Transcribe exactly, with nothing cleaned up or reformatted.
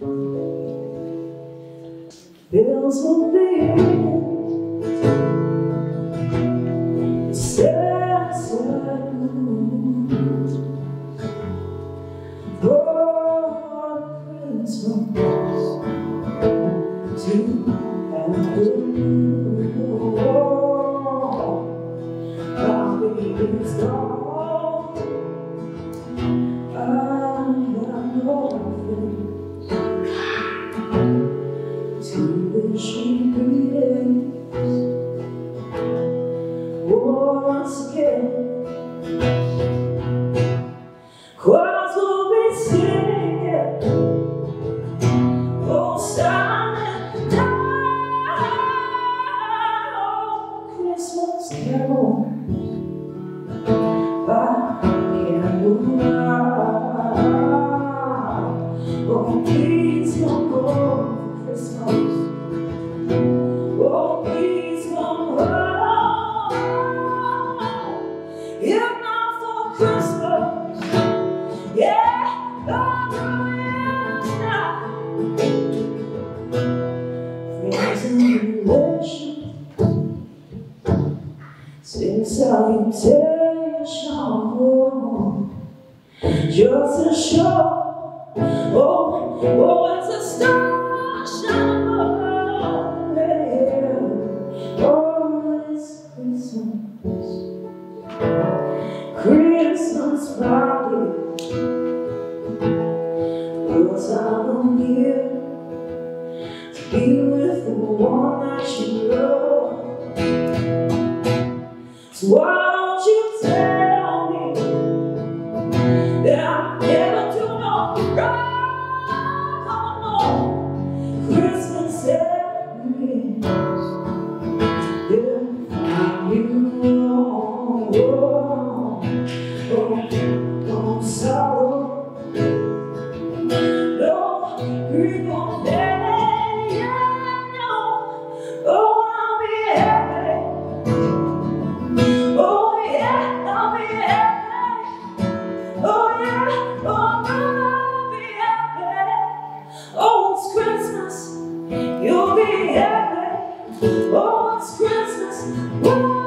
Bills will be sad, sad mood for Christmas to have the mood. Our baby's gone. I have nothing to wish you greetings once again. Choirs will be singing old silent night, Christmas carol by candlelight. Oh, please don't go for Christmas. Oh, please come home. If not for Christmas, yeah, I'll do it now. Friends and relations sing salutation, just a show. Oh, oh, it's a star shining. Oh, it's Christmas, Christmas party. Your time of year to be with the one that you love. So why don't you tell me that I'm never too long to run? Christmas every you oh, oh, no sorrow, no grief or pain, no. Oh, I'll be happy. Oh yeah, I'll be happy. Oh yeah, oh I'll be happy. Oh, it's Christmas, you'll be happy. Oh, it's Christmas.